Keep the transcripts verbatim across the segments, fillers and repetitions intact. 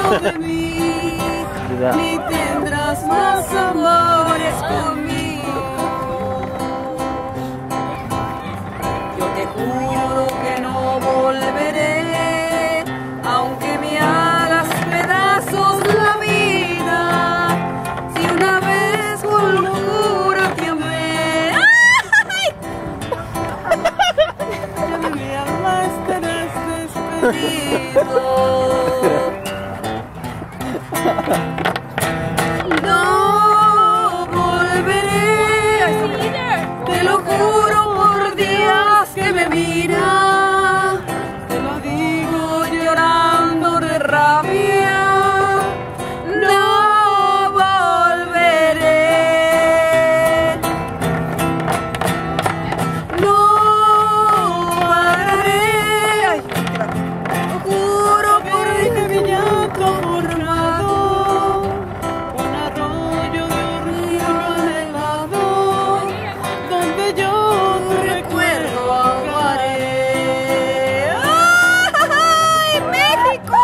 de mí, ni tendrás más amores conmigo. Yo te juro que no volveré, aunque me hagas pedazos la vida. Si una vez con locura te amé, ya me amas, estarás despedido. No volveré, te lo juro por Dios que me mira, te lo digo llorando de rabia. No volveré, no pararé, lo juro por este mi llanto borrado, un arroyo de río helado, donde yo tu recuerdo ahogaré. ¡Ay, México!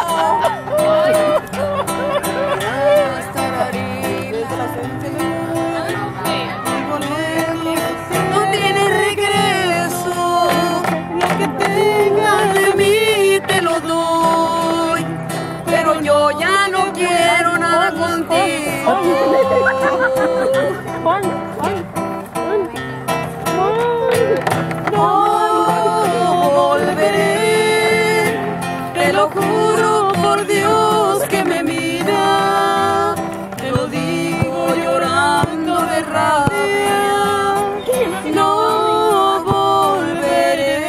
No tiene regreso, lo que tengas de mí te lo doy, pero yo ya no quiero nada contigo. No volveré, te lo juro por Dios que me mira, te lo digo llorando de rabia. No volveré,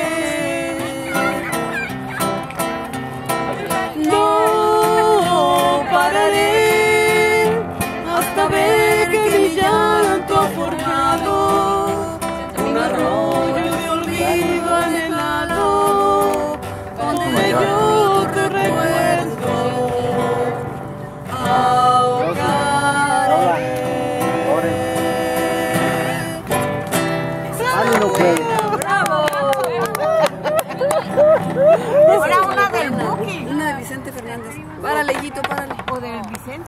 no pararé hasta ver que mi llanto ha forjado un arroyo de olvido anhelado, donde yo te recuerdo ahogaré. ¡Ánimo, pues!